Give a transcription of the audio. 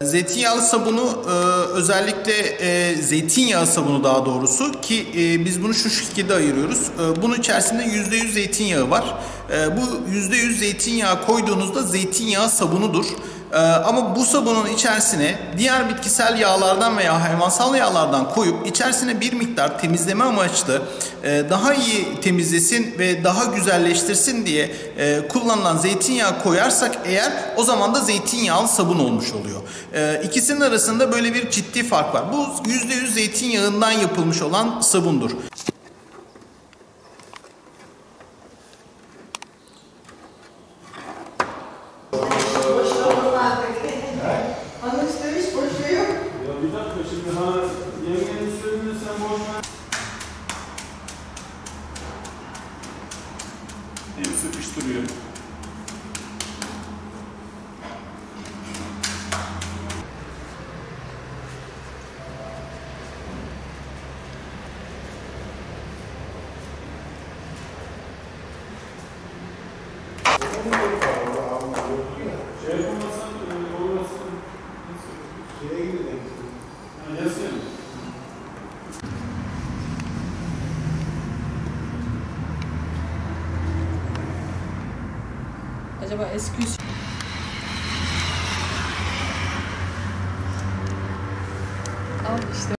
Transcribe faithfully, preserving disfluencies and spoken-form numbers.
Zeytinyağlı sabunu e, özellikle e, zeytinyağı sabunu daha doğrusu ki e, biz bunu şu şekilde ayırıyoruz. E, bunun içerisinde yüzde yüz zeytinyağı var. E, bu yüzde yüz zeytinyağı koyduğunuzda zeytinyağı sabunudur. Ee, ama bu sabunun içerisine diğer bitkisel yağlardan veya hayvansal yağlardan koyup içerisine bir miktar temizleme amaçlı e, daha iyi temizlesin ve daha güzelleştirsin diye e, kullanılan zeytinyağı koyarsak eğer, o zaman da zeytinyağlı sabun olmuş oluyor. E, ikisinin arasında böyle bir ciddi fark var. Bu yüzde yüz zeytinyağından yapılmış olan sabundur. Anlaşılmış, boşluğu yok. Ya bir dakika şimdi ha yengenin söylediğinde sen boş ver. Hem sıkıştırıyor. Şey yapamazsan olmasın. Şeye gidelim. Ha, yazıyor. Acaba eski usul... Al işte.